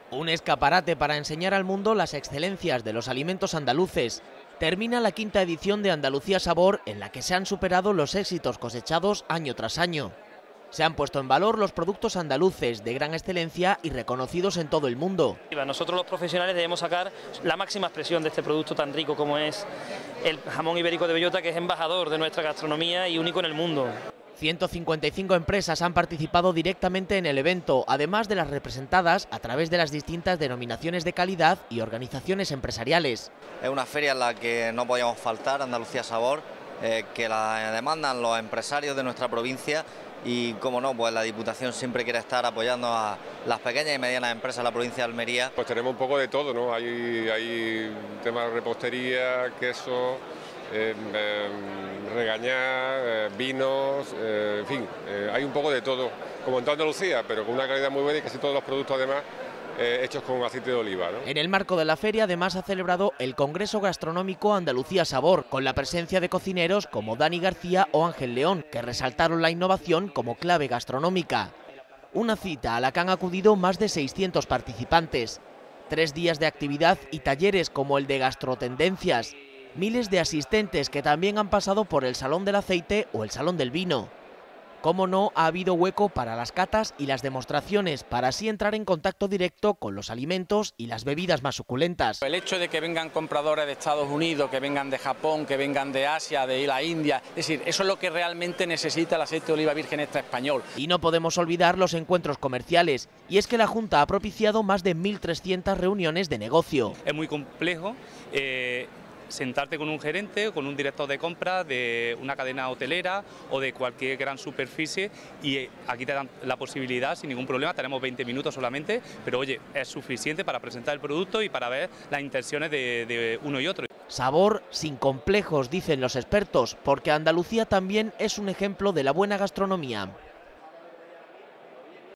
Un escaparate para enseñar al mundo las excelencias de los alimentos andaluces. Termina la quinta edición de Andalucía Sabor, en la que se han superado los éxitos cosechados año tras año. Se han puesto en valor los productos andaluces de gran excelencia y reconocidos en todo el mundo. Nosotros los profesionales debemos sacar la máxima expresión de este producto tan rico como es el jamón ibérico de bellota, que es embajador de nuestra gastronomía y único en el mundo. 155 empresas han participado directamente en el evento, además de las representadas a través de las distintas denominaciones de calidad y organizaciones empresariales. Es una feria en la que no podíamos faltar, Andalucía Sabor, que la demandan los empresarios de nuestra provincia y, como no, pues la Diputación siempre quiere estar apoyando a las pequeñas y medianas empresas de la provincia de Almería. Pues tenemos un poco de todo, ¿no? Hay temas de repostería, queso, regañar, vinos, en fin, hay un poco de todo, como en toda Andalucía, pero con una calidad muy buena y casi todos los productos además hechos con aceite de oliva, ¿no? En el marco de la feria además ha celebrado el Congreso Gastronómico Andalucía Sabor, con la presencia de cocineros como Dani García o Ángel León, que resaltaron la innovación como clave gastronómica. Una cita a la que han acudido más de 600 participantes, 3 días de actividad y talleres como el de Gastrotendencias, miles de asistentes que también han pasado por el Salón del Aceite o el Salón del Vino. Cómo no, ha habido hueco para las catas y las demostraciones, para así entrar en contacto directo con los alimentos y las bebidas más suculentas. El hecho de que vengan compradores de Estados Unidos, que vengan de Japón, que vengan de Asia, de la India, es decir, eso es lo que realmente necesita el aceite de oliva virgen extra español. Y no podemos olvidar los encuentros comerciales, y es que la Junta ha propiciado más de 1.300 reuniones de negocio. Es muy complejo sentarte con un gerente o con un director de compra de una cadena hotelera o de cualquier gran superficie, y aquí te dan la posibilidad sin ningún problema. Tenemos 20 minutos solamente, pero oye, es suficiente para presentar el producto y para ver las intenciones de uno y otro. Sabor sin complejos, dicen los expertos, porque Andalucía también es un ejemplo de la buena gastronomía.